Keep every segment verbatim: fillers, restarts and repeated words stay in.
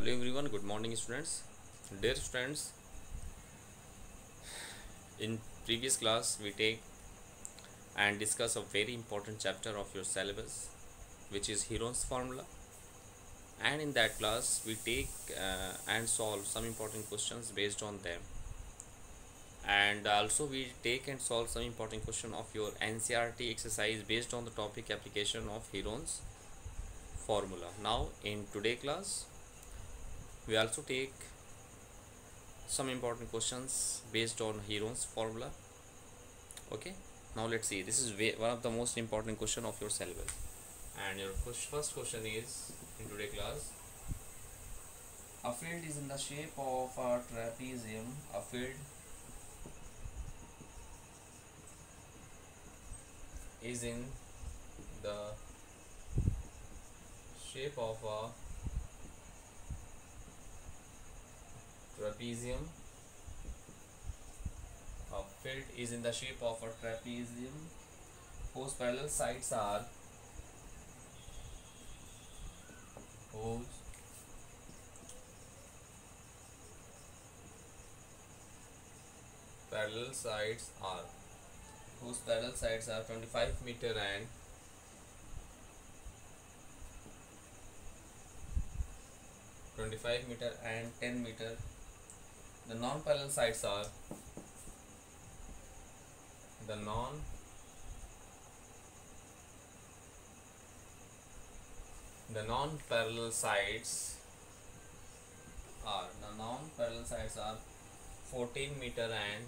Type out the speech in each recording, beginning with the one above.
Hello everyone, good morning students. Dear students, in previous class we take and discuss a very important chapter of your syllabus, which is Heron's formula, and in that class we take uh, and solve some important questions based on them, and also we take and solve some important question of your N C E R T exercise based on the topic application of Heron's formula. Now in today class we also take some important questions based on Heron's formula. Okay, now let's see. This is one of the most important question of your syllabus, and your first question is in today class: a field is in the shape of a trapezium. A field is in the shape of a trapezium. A field is in the shape of a trapezium whose parallel sides are whose parallel sides are whose parallel sides are twenty-five meter and twenty-five meter and ten meter. The non-parallel sides are the non the non-parallel sides are the non-parallel sides are fourteen meter and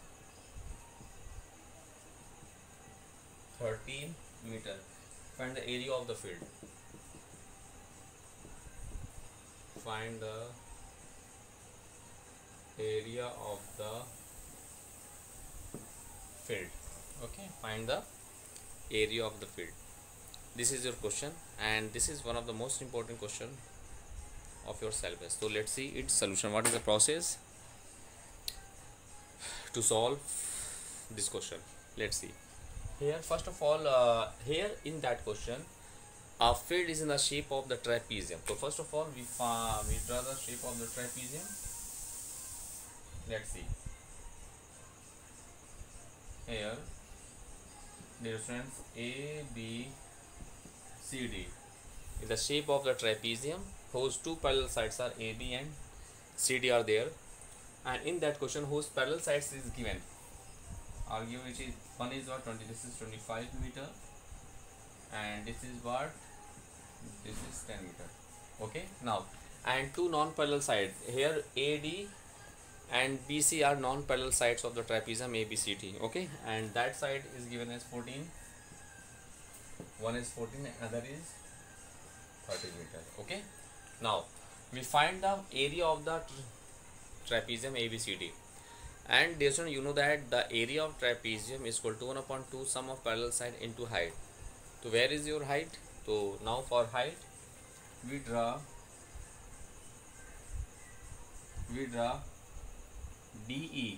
thirteen meter. Find the area of the field. Find the area of the field. Okay, find the area of the field. This is your question, and this is one of the most important question of your syllabus. So let's see its solution. What is the process to solve this question? Let's see. Here first of all, uh, here in that question, a field is in the shape of the trapezium. So first of all, we uh, we draw the shape of the trapezium. Let's see. Here, dear friends, A, B, C, D is the shape of the trapezium whose two parallel sides are A, B and C, D are there, and in that question whose parallel sides is given. Argue which is one is what twenty. This is twenty-five meter, and this is what this is ten meter. Okay, now and two non-parallel sides here A, D and B, C are non-parallel sides of the trapezium A, B, C, D. Okay, and that side is given as fourteen. One is fourteen, another is thirty meter. Okay, now we find the area of the tra trapezium A, B, C, D. And dear student, you know that the area of trapezium is equal to one upon two sum of parallel side into height. So where is your height? So now for height, we draw we draw D E,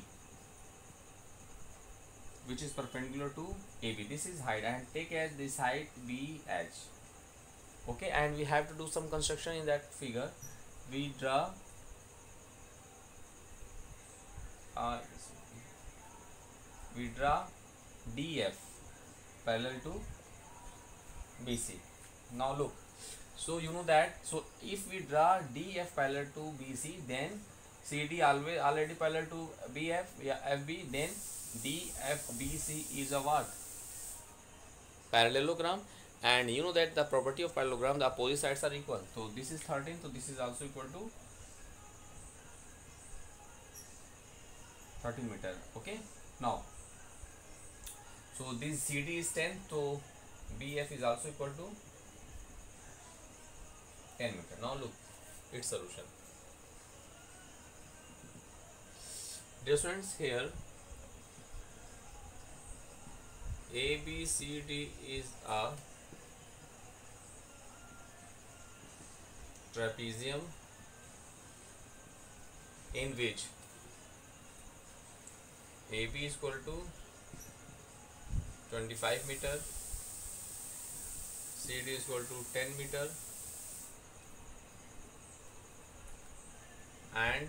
which is perpendicular to A B. This is height, and take as this height B H. Okay, and we have to do some construction in that figure. We draw uh, we draw D F parallel to B C. Now look, so you know that, so if we draw D F parallel to B C, then C D always already parallel to B F, yeah, F B, then D F B C is a what? Parallelogram. And you know that the property of parallelogram, the opposite sides are equal. So this is thirteen, so this is also equal to thirteen meter. Okay, now so this C D is ten, so B F is also equal to ten meter. Now look its solution. Dear students, here A, B, C, D is a trapezium in which A B is equal to twenty-five meter, C D is equal to ten meter, and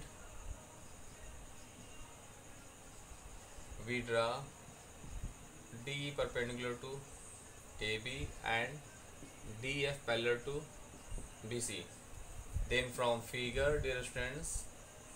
we draw D perpendicular to A B and D F parallel to B C. Then from figure, dear students,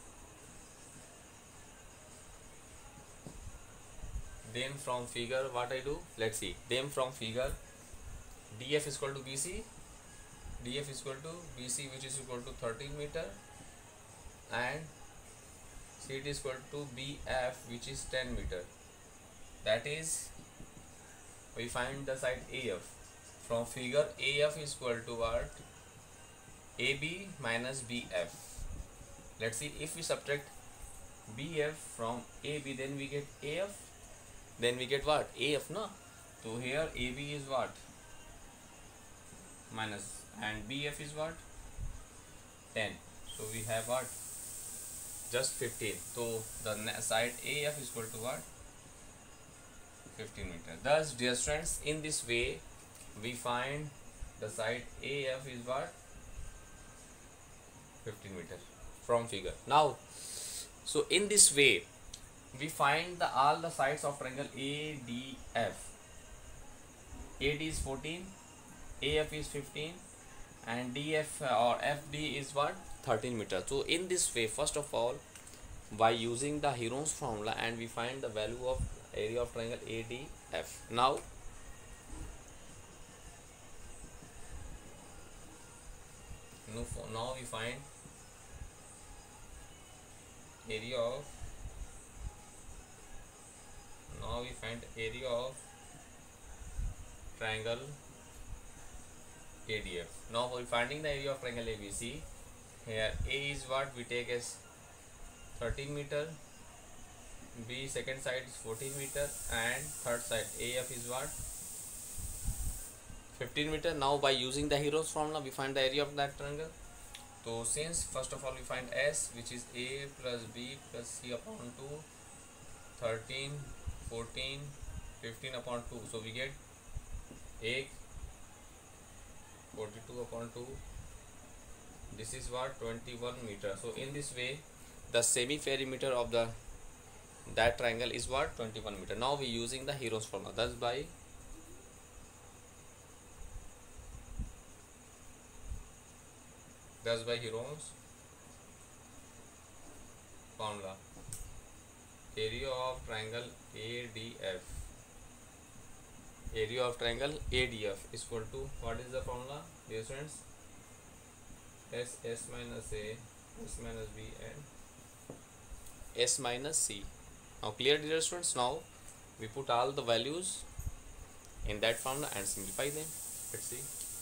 then from figure what I do, let's see. Then from figure, D F is equal to B C, D F is equal to B C, which is equal to thirteen meter, and C D is equal to B F, which is ten meter. That is, we find the side A F. From figure, A F is equal to what? A B minus B F. Let's see, if we subtract B F from A B, then we get A F. Then we get what? A F, no? So here A B is what? Minus, and B F is what? ten. So we have what? Just fifteen. So the side A F is equal to what? fifteen meter. Thus, dear students, in this way we find the side A F is what? fifteen meter from figure. Now, so in this way we find the all the sides of triangle A D F. A D is fourteen, A F is fifteen, and D F or F D is what? thirteen meter. So in this way, first of all, by using the Heron's formula, and we find the value of area of triangle A D F. Now now we find area of now we find area of triangle A D F. Now we finding the area of triangle A B C. Here A is what we take as thirteen meter, B second side is fourteen meter, and third side A F is what? fifteen meter. Now by using the Heron's formula, we find the area of that triangle. So since first of all we find S, which is A plus B plus C upon two, thirteen, fourteen, fifteen upon two. So we get eight, forty-two upon two. This is what? twenty-one meter. So in this way, the semi perimeter of the that triangle is what? twenty-one meter. Now we using the Heron's formula. Thus by Thus by Heron's formula, area of triangle A D F, area of triangle A D F is equal to, what is the formula, dear students? S, S minus A, S minus B, and S minus C. Now clear, dear students? Now we put all the values in that formula and simplify them. Let's see.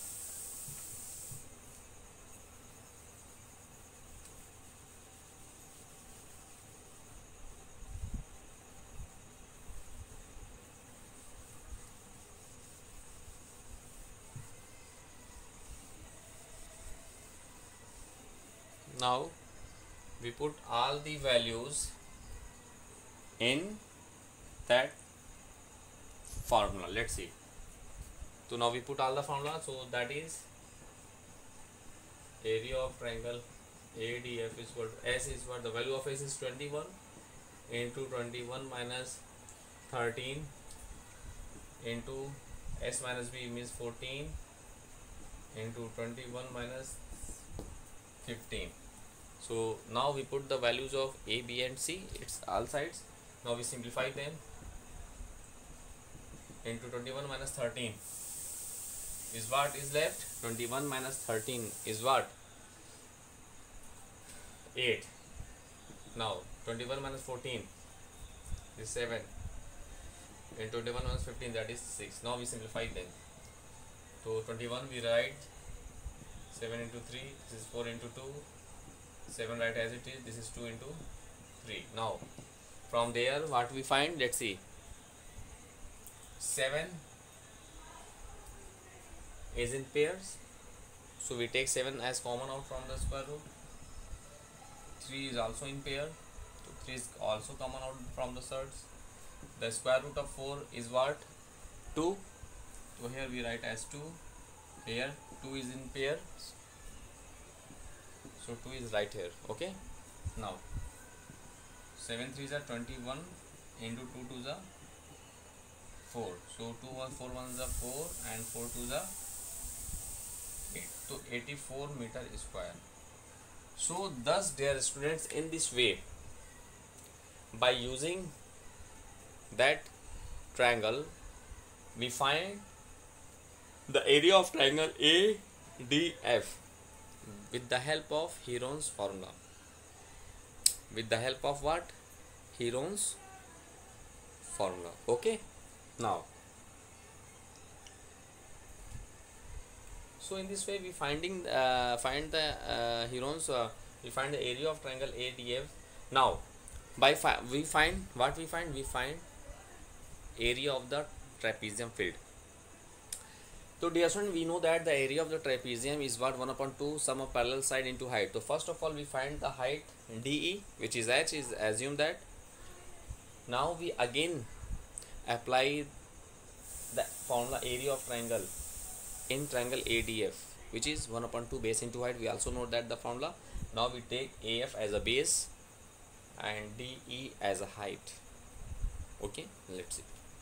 Now we put all the values in that formula. Let's see. So now we put all the formula. So that is area of triangle A D F is equal to S is what? The value of S is twenty-one into twenty-one minus thirteen into S minus B means fourteen into twenty-one minus fifteen. So now we put the values of A, B and C, it's all sides. Now we simplify them. Into twenty-one minus thirteen is what is left? twenty-one minus thirteen is what? eight. Now twenty-one minus fourteen is seven. And twenty-one minus fifteen, that is six. Now we simplify them. So twenty-one we write seven into three, this is four into two, seven right as it is, this is two into three. Now from there what we find, let's see. seven is in pairs, so we take seven as common out from the square root. three is also in pair, so three is also common out from the surds. The square root of four is what? two. So here we write as two. Here two is in pair, so two is right here. Okay, Now seven threes are twenty-one into two twos are four. So two one four ones are four and four twos are eight. So eighty-four meter square. So thus dear students, in this way, by using that triangle, we find the area of triangle A D F with the help of Heron's formula. With the help of what? Heron's formula. Okay. Now, so in this way we finding uh, find the uh, Heron's uh, we find the area of triangle A D F. Now, by fi we find what we find we find area of the trapezium field. So dear student, we know that the area of the trapezium is what? one upon two sum of parallel side into height. So first of all we find the height D E, which is h, is assume that. Now we again apply the formula area of triangle in triangle A D F, which is one upon two base into height. We also know that the formula. Now we take A F as a base and D E as a height. Okay, let's see.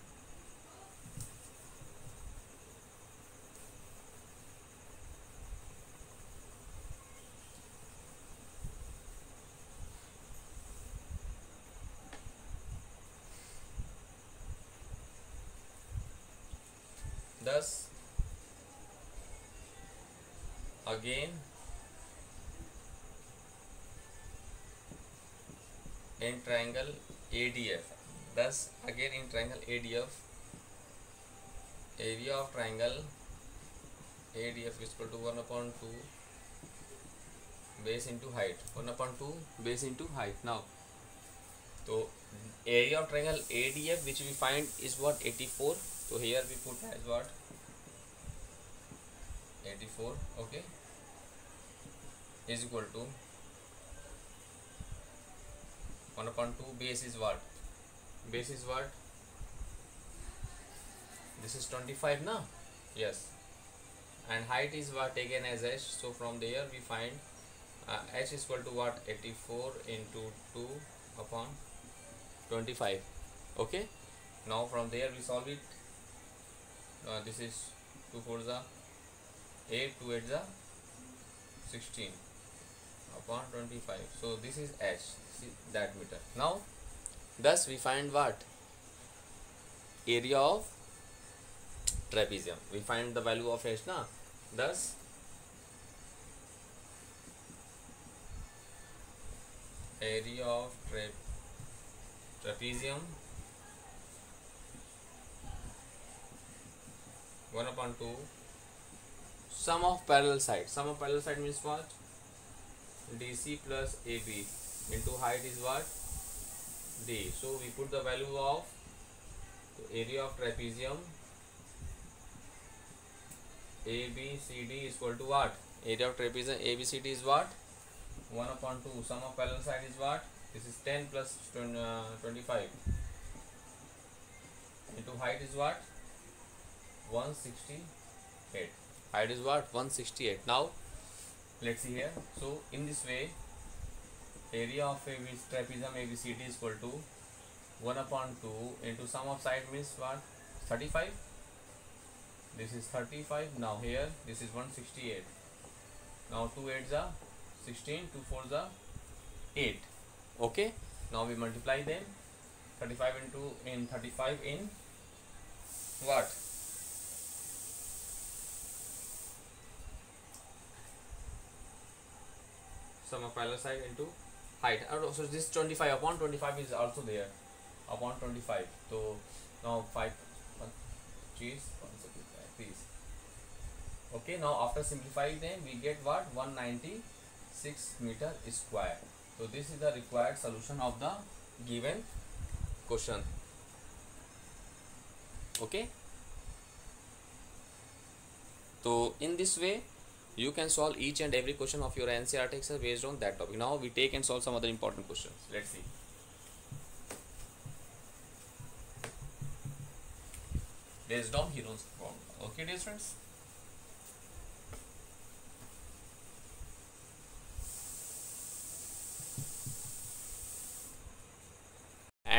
Thus again in triangle A D F, thus again in triangle A D F, area of triangle A D F is equal to one upon two base into height. one upon two base into height. Now, so area of triangle A D F, which we find is what? eighty-four. So here we put as what? eighty-four. Okay, is equal to one upon two base is what? Base is what? This is twenty-five now. Yes, and height is what? Taken as h. So from there we find uh, h is equal to what? eighty-four into two upon twenty-five. Okay, now from there we solve it. Uh, this is two fours are eight, two eights are sixteen upon twenty-five. So this is h, see that meter. Now thus we find what? Area of trapezium. We find the value of h na. Thus area of tra trapezium one upon two sum of parallel side. Sum of parallel side means what? D C plus A B into height is what? D. So we put the value of area of trapezium A B C D is equal to what? Area of trapezium A B C D is what? one upon two. Sum of parallel side is what? This is ten plus twenty-five into height is what? one sixty-eight. Height is what? one sixty-eight. Now let's see here. So in this way, area of a trapezium A B C D is equal to one upon two into sum of side means what? thirty-five. This is thirty-five. Now here this is one sixty-eight. Now two eights are sixteen, two fours are eight. Okay. Now we multiply them. thirty-five into in thirty-five in what? Sum of parallel side into height. So this twenty-five upon twenty-five is also there upon twenty-five. So now five cheese please. Okay, now after simplifying them we get what? one ninety-six meter square. So this is the required solution of the given question. Okay, so in this way you can solve each and every question of your N C E R T exercise based on that topic. Now we take and solve some other important questions. Let's see. Based on Heron's formula. Okay, dear friends.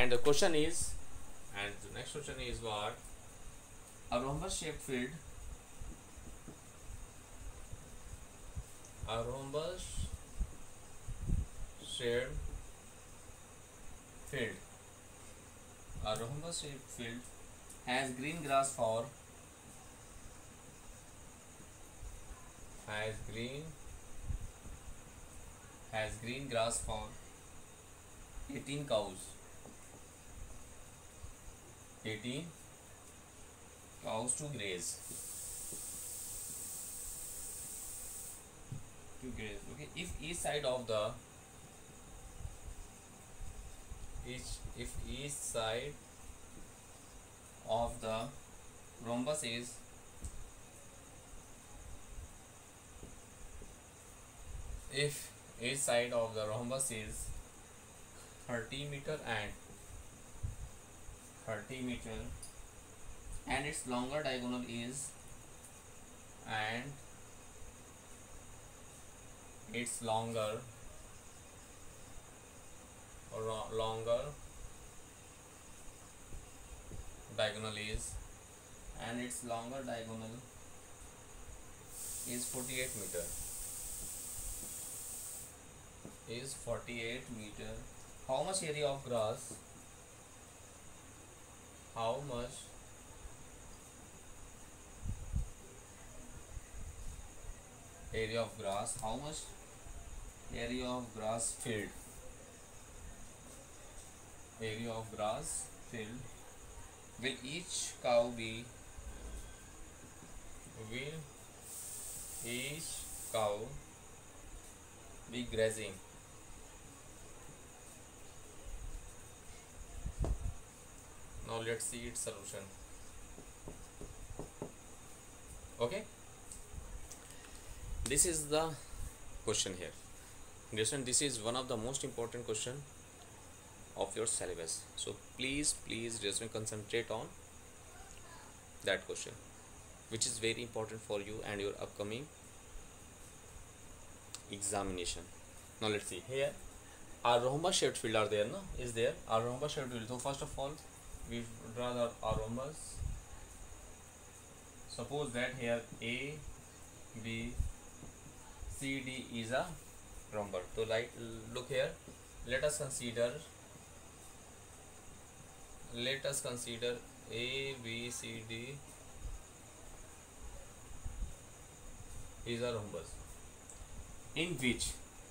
And the question is, and the next question is what? A rhombus shaped field, a rhombus shaped field, a rhombus shaped field has green grass for, has green, has green grass for eighteen cows, eighteen cows to graze, to graze. Okay, if each side of the each if each side of the rhombus is if each side of the rhombus is thirty meter and thirty meter and its longer diagonal is and its longer or longer diagonal is and its longer diagonal is forty-eight meter, is forty-eight meter. How much area of grass, how much area of grass, how much area of grass filled, area of grass filled will each cow be, will each cow be grazing? Now let's see its solution. Okay, this is the question here. Listen, this is one of the most important question of your syllabus, so please please just concentrate on that question, which is very important for you and your upcoming examination. Now let's see here. Our rhombus shaped field are there, no? Is there our rhombus shaped field? So first of all, we draw the our rhombus. Suppose that here A, B, C, D is a rhombus. So like look here. Let us consider. Let us consider A, B, C, D is a rhombus, in which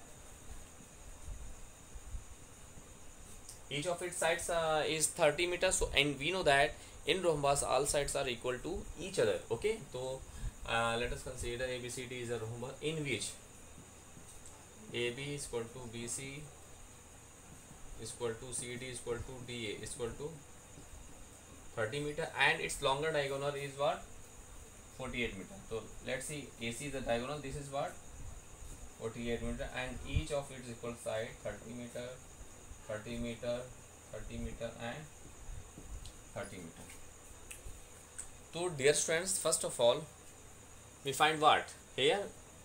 each of its sides uh, is thirty meters. So and we know that in rhombus all sides are equal to each other. Okay, so uh, let us consider A B C D is a rhombus in which A B is equal to B C is equal to C D is equal to D A is equal to thirty meter and its longer diagonal is what? forty-eight meter. So let's see, A C is the diagonal, this is what? forty-eight meter, and each of its equal side thirty meter, thirty meter, thirty meter and thirty meter. So dear students, first of all we find what here,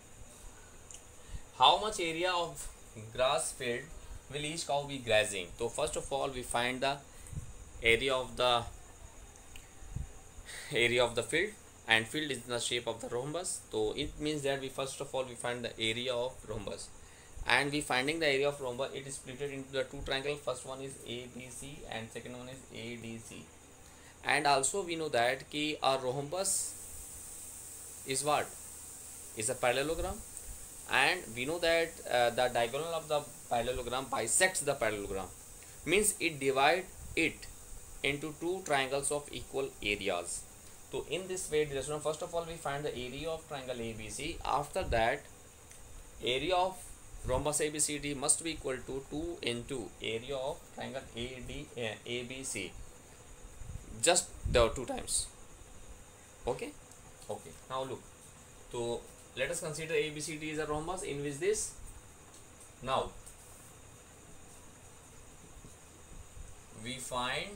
how much area of grass field will each cow be grazing. So first of all we find the area of the area of the field, and field is in the shape of the rhombus. So it means that we first of all we find the area of rhombus, and we finding the area of rhombus, it is split into the two triangle. First one is A B C and second one is A D C. And also we know that ki a rhombus is what? Is a parallelogram, and we know that uh, the diagonal of the parallelogram bisects the parallelogram, means it divide it into two triangles of equal areas. So in this way, first of all we find the area of triangle A B C. After that, area of rhombus A B C D must be equal to two into area of triangle A D uh, A B C, just the two times. Okay, okay. Now look. So let us consider A B C D is a rhombus in which this. Now we find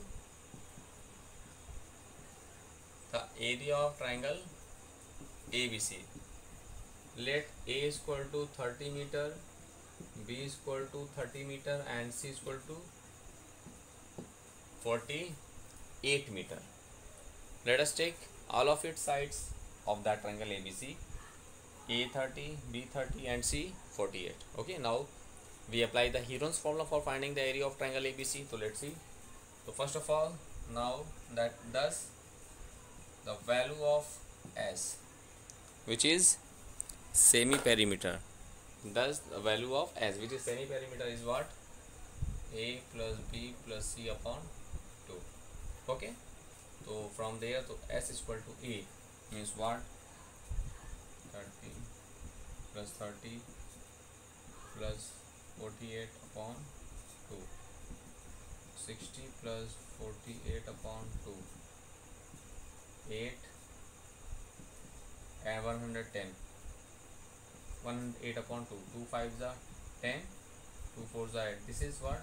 the area of triangle A B C. Let A is equal to thirty meter, B is equal to thirty meter and C is equal to forty-eight meter. Let us take all of its sides of that triangle A B C, A thirty, B thirty and C forty-eight. Okay, now we apply the Heron's formula for finding the area of triangle A B C. So let's see. So first of all, now that thus the value of S, which is semi-perimeter, thus the value of S, which is semi-perimeter, is what? A plus B plus C upon two. Okay, so from there to S is equal to A means what? thirty plus thirty plus forty-eight upon two, sixty plus forty-eight upon two, eight and one hundred ten, one hundred eight upon two, two fives are ten, two fours are eight. This is what?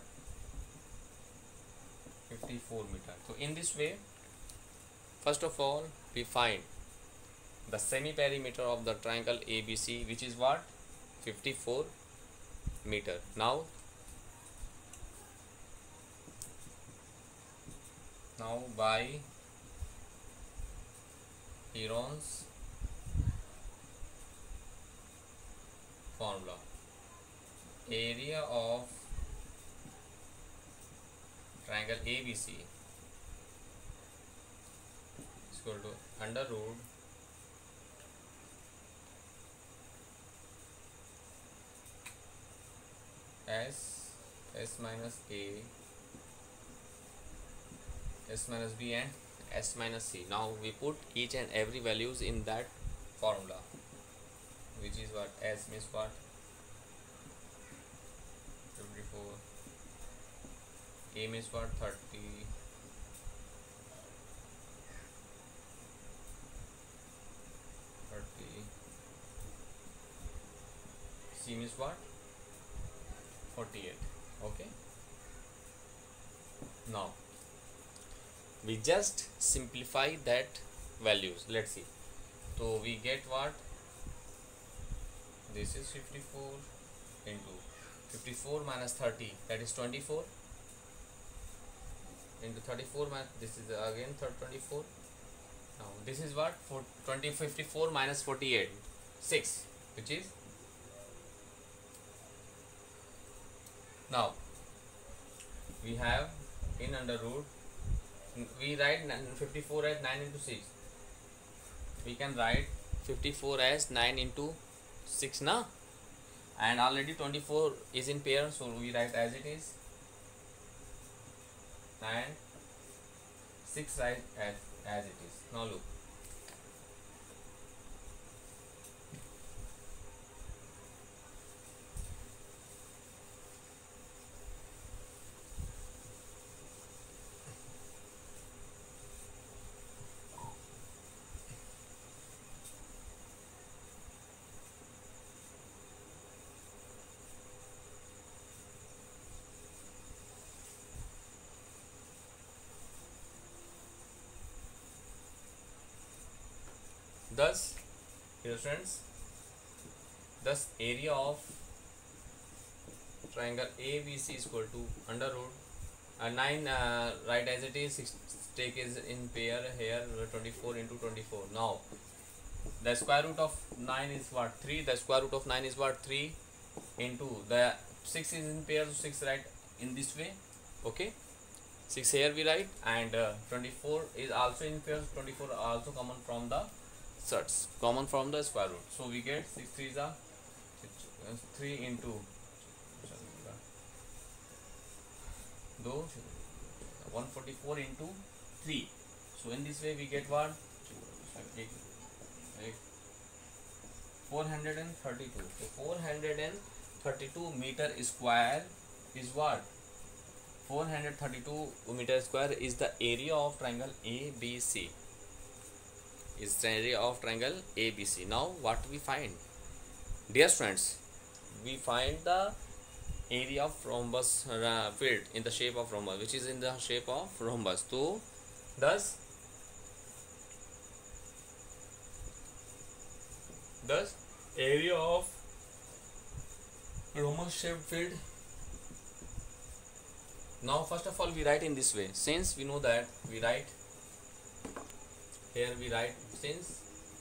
fifty-four meter. So in this way, first of all we find the semi perimeter of the triangle A B C, which is what? fifty-four meter. Now now by Heron's formula, area of triangle A B C is equal to under root S, S minus A, S minus B and S minus C. Now we put each and every values in that formula, which is what? S means what? fifty-four, A means what? thirty, thirty, C means what? forty-eight. Okay, now we just simplify that values. Let's see. So we get what? This is fifty-four into fifty-four minus thirty, that is twenty-four, into thirty-four minus, this is again twenty-four. Now this is what? For twenty, fifty-four minus forty-eight, six, which is, now we have in under root, we write fifty-four as nine into six. We can write fifty-four as nine into six na, and already twenty-four is in pair, so we write as it is, and six write as, as it is. Now look, thus, dear friends, thus area of triangle A B C is equal to under root uh, nine, uh, right as it is, six take is in pair here, twenty-four into twenty-four. Now the square root of nine is what? three. The square root of nine is what? three into the six is in pair, so six write in this way. Okay, six here we write, and uh, twenty-four is also in pair, twenty-four also common from the sets, common from the square root. So we get six threes are three into though one forty-four into three. So in this way we get what? four hundred thirty-two. So four hundred thirty-two meter square is what? four hundred thirty-two meter square is the area of triangle A B C. Is the area of triangle A B C. Now what we find? Dear friends, we find the area of rhombus uh, filled in the shape of rhombus, which is in the shape of rhombus. So thus thus area of rhombus shaped field Now first of all we write in this way, since we know that we write here, we write since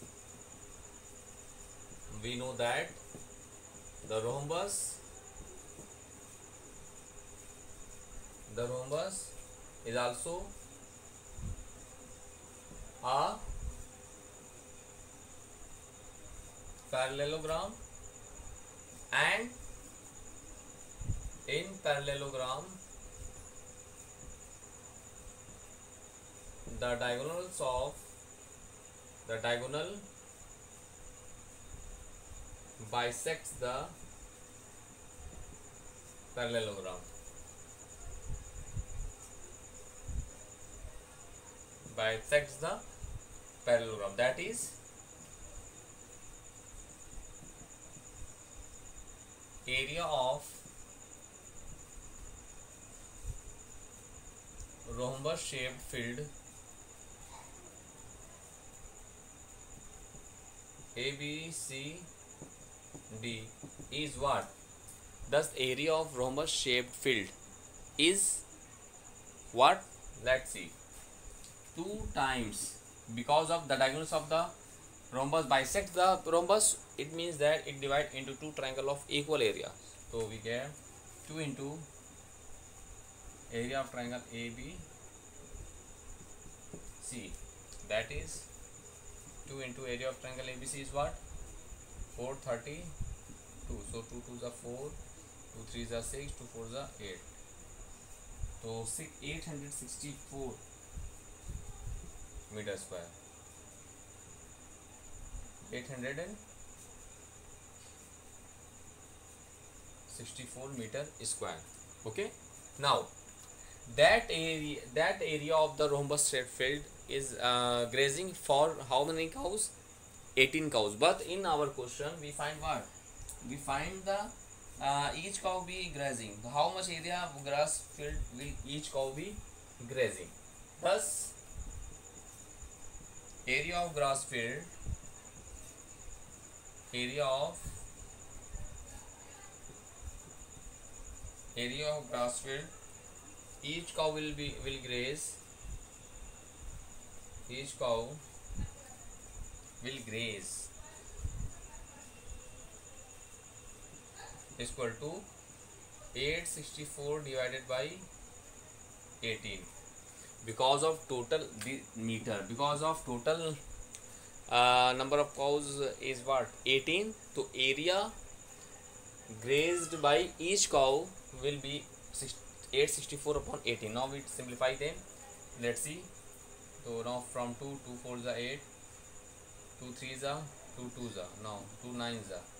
we know that the rhombus the rhombus is also a parallelogram, and in parallelogram the diagonals of the diagonal bisects the parallelogram bisects the parallelogram that is area of rhombus shaped field A B C D is what? Thus area of rhombus shaped field is what? Let's see, two times, because of the diagonals of the rhombus bisect the rhombus, it means that it divides into two triangle of equal area. So we get two into area of triangle A B C, that is two into area of triangle A B C is what? four thirty-two. So two twos are four, two threes are six, two fours are eight. So eight hundred sixty-four meter square. eight hundred sixty-four meter square. Okay. Now that area that area of the rhombus shaped field is uh, grazing for how many cows? eighteen cows. But in our question we find what? We find the uh, each cow be grazing. How much area of grass field will each cow be grazing? Thus area of grass field area of area of grass field each cow will be will graze each cow will graze is equal to eight hundred sixty-four divided by eighteen, because of total the meter because of total uh, number of cows is what? eighteen. So area grazed by each cow will be eight hundred sixty-four upon eighteen. Now we simplify them. Let's see. So now from two, two fours are eight, two threes are, two twos are, now two nines are,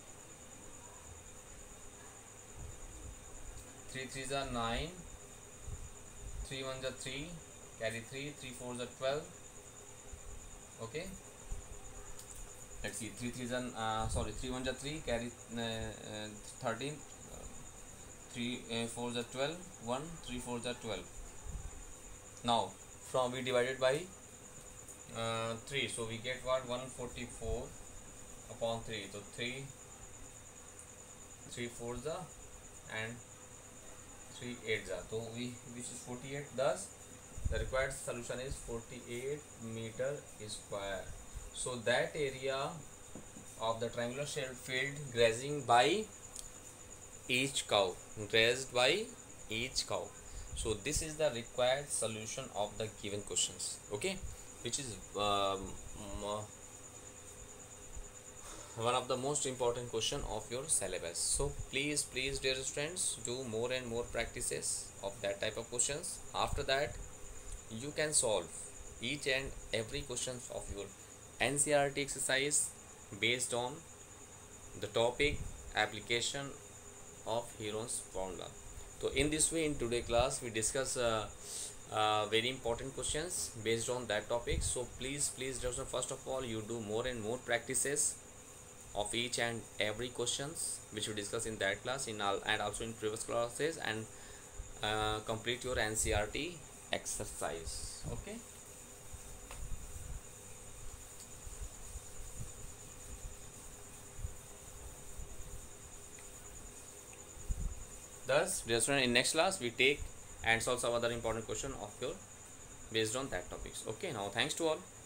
three threes are nine, three ones are three, carry three, three fours are twelve. Okay. Let's see, three threes are uh, sorry, three ones are three, carry uh, uh, thirteen, uh, three uh, fours are twelve, one, three fours are twelve. Now from we divided by uh, three, so we get what? one hundred forty-four upon three. So three, three fours are and three eights are. So we which is forty-eight. Thus the required solution is forty-eight meter square. So that area of the triangular shaped field grazing by each cow grazed by each cow. So this is the required solution of the given questions. Okay, which is um, one of the most important question of your syllabus. So please please dear students, do more and more practices of that type of questions. After that you can solve each and every questions of your N C E R T exercise based on the topic application of Heron's formula. So in this way, in today class we discuss uh, uh, very important questions based on that topic. So please please just first of all you do more and more practices of each and every questions which we discuss in that class in all and also in previous classes, and uh, complete your N C E R T exercise. Okay. Thus, dear student, in next class we take and solve some other important question of your based on that topics. Okay, now thanks to all.